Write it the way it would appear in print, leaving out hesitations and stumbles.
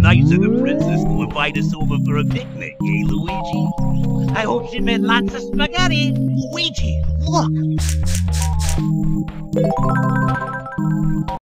nice of the princess to invite us over for a picnic, eh, Luigi? I hope she made lots of spaghetti. Luigi, look!